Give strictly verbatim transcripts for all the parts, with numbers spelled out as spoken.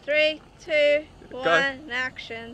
Three, two, one, Go. Action.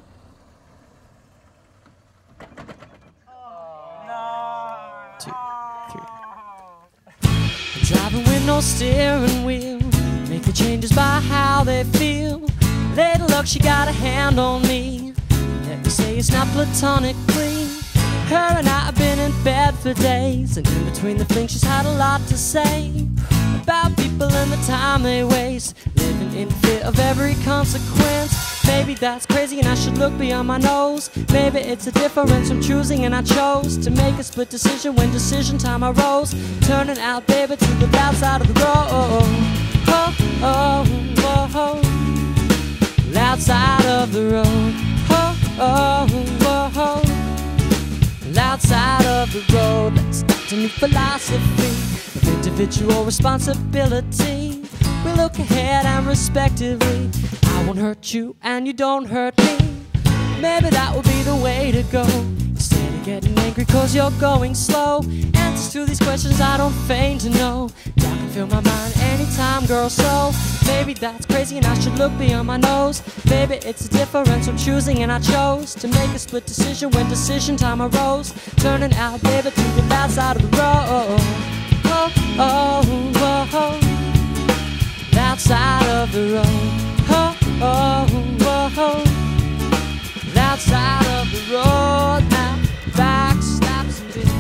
Two, three. I'm driving with no steering wheel, make the changes by how they feel. Lady luck, she got a hand on me. Let me say it's not platonically. Her and I have been in bed for days, and in between the flings she's had a lot to say about people and the time they waste, living in fear of every consequence. Maybe that's crazy and I should look beyond my nose. Maybe it's a difference from choosing and I chose to make a split decision when decision time arose. Turning out, baby, to the bad side of the road. Oh, oh, oh, oh. Loud side of the road. Oh, oh, oh, oh. Loud side of the road. Let's stop to new philosophy of individual responsibility. We look ahead and respectively. I won't hurt you and you don't hurt me. Maybe that would be the way to go, instead of getting angry cause you're going slow. Answers to these questions I don't feign to know. Y'all can feel my mind anytime, girl, so maybe that's crazy and I should look beyond my nose. Maybe it's a difference from choosing and I chose to make a split decision when decision time arose. Turning out, baby, to the bad side of the road. Oh, oh, oh, oh. Bad side of the road. Oh, oh, oh, oh. Outside of the road now, back stops and bits.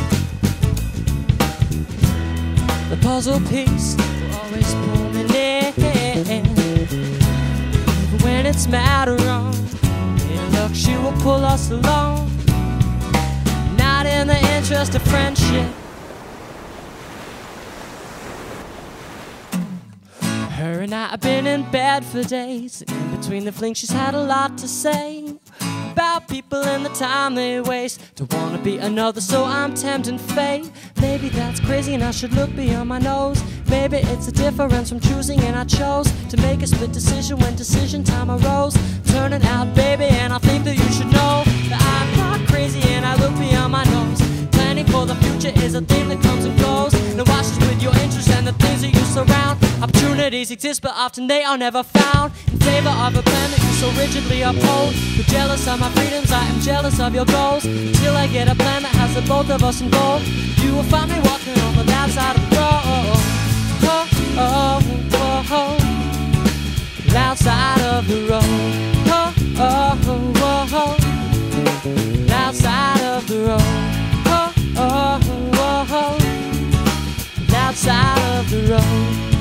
The puzzle piece will always pull me in, even when it's mad or wrong. In luck, she will pull us along, not in the interest of friendship. Her and I have been in bed for days, and in between the flings she's had a lot to say about people and the time they waste. Don't wanna be another, so I'm tempting fate. Maybe that's crazy and I should look beyond my nose. Maybe it's a difference from choosing and I chose to make a split decision when decision time arose. Turning out, baby, and I think that you should know that I'm not crazy and I look beyond my nose. Planning for the future is a thing that comes and goes, and it washes with your interests and the things that you surround. Opportunities exist, but often they are never found. In favor of a plan that you so rigidly uphold. You're jealous of my freedoms, I am jealous of your goals. Till I get a plan that has the both of us involved, you will find me walking on the bad side of the road. Oh, oh, oh, oh. Loud side of the road. Oh, oh, oh, oh. Loud side of the road. Oh, oh, oh, oh. Loud side of the road.